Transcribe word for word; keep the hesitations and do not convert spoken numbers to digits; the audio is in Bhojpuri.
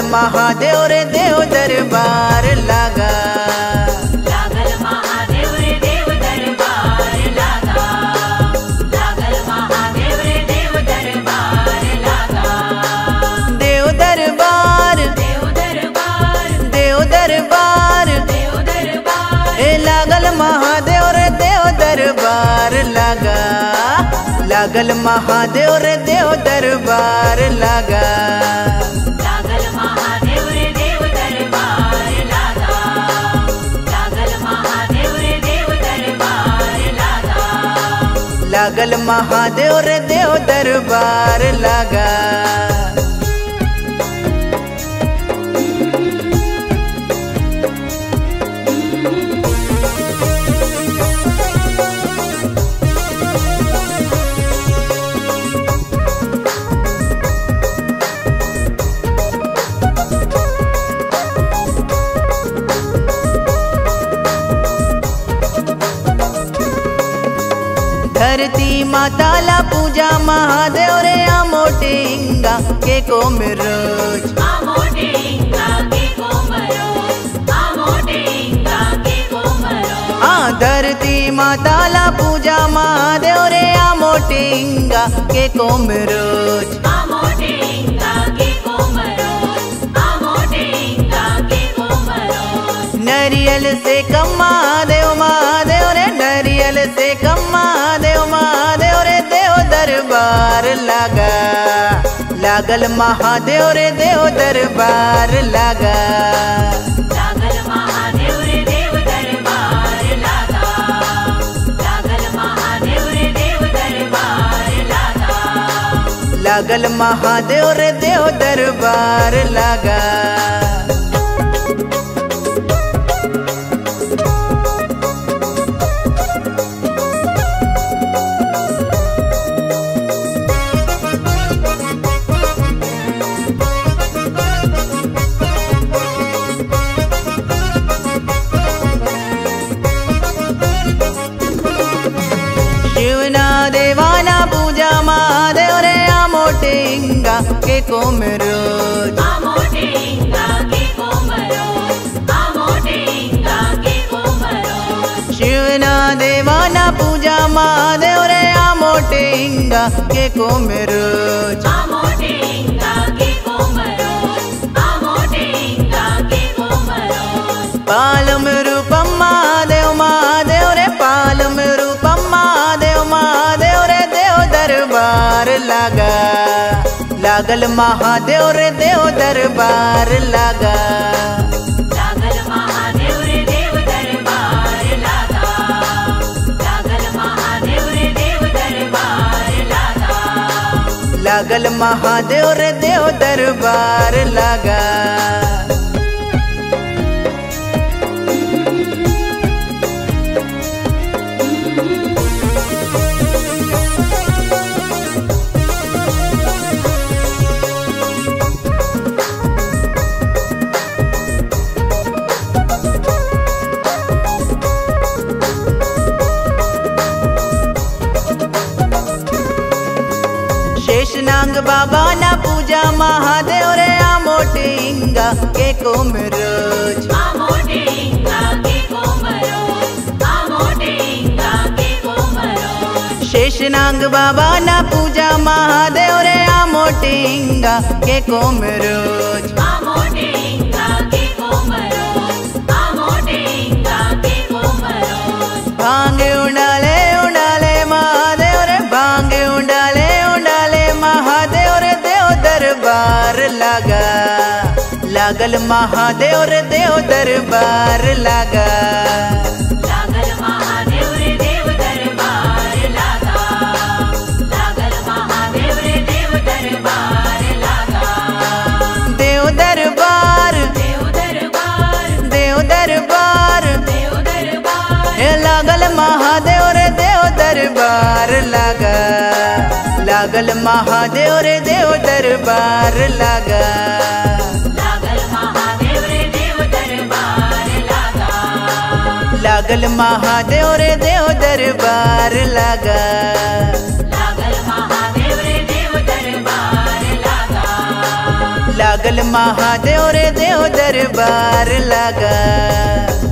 महादेव रे देव दरबार लागा। लागल महादेव रे देव दरबार लागा। लागल महादेव रे देव दरबार लागा। देव दरबार देव दरबार देव दरबार देव दरबार ए लागल महादेव रे देव दरबार लागा। लागल महादेव रे देव दरबार लागा। लागल महादेव रे देव दरबार लागा। लागल महादेव रे देव दरबार लागा। लागल महादेव रे देव दरबार लागा। धरती माताला पूजा महादेव रे आमोटे इंगा के कोमरोज। आमोटे इंगा के कोमरोज। आमोटे इंगा के कोमरोज। आ धरती माताला पूजा महादेव रे आमोटे इंगा के कोमरोज। आमोटे इंगा के कोमरोज। आमोटे इंगा के कोमरोज। नरियल से कम महादेव महादेव रे नरियल से कम महादेव महादेव रे देव दरबार लागा। लागल महादेव रे देव दरबार लागा। लागल महादेव रे देव दरबार लागा। लागल महादेव रे देव दरबार लागा। लागल महादेव रे देव दरबार लागा। शिवना देवाना पूजा महादेव रे आमोटे इंगा के कोमरोज। आमोटे इंगा के कोमरोज। आमोटे इंगा के कोमरोज। शिवना देवाना पूजा महादेव रे आमोटे इंगा के कोमरोज। आमोटे इंगा के कोमरोज। आमोटे इंगा के कोमरोज। पालम रूपम महादेव महादेव रे पालम रूपम महादेव महादेव रे देव दरबार लागा। लागल महादेव रे देव दरबार लागा। लागल महादेव रे देव दरबार लागा। लागल महादेव रे देव दरबार लागा। लागल महादेव रे देव दरबार लागा। शेषनाग बाबा ना पूजा महादेव रे आमोटे इंगा के कोमरोज। आमोटे इंगा के कोमरोज। आमोटे इंगा के कोमरोज। शेषनाग बाबा ना पूजा महादेव रे आमोटे इंगा के कोमरोज। आमोटे इंगा के कोमरोज। आमोटे इंगा के कोमरोज। भांग उड़ाले उड़ाले महादेव रे भांग उड़ाले उड़ाले महादेव रे देव दरबार लागा। लागल महादेव रे देव दरबार लागा। लागल महादेव रे देव दरबार लागा। लागल महादेव रे देव दरबार लागा। देव दरबार देव दरबार देव दरबार देव दरबार हे लागल महादेव रे देव दरबार लागा। लागल महादेव रे देव दरबार लागा। लागल महादेव रे देव दरबार लागा। लागल महादेव रे देव दरबार लागा। लागल महादेव रे देव दरबार लागा। लागल महादेव रे देव दरबार लगा।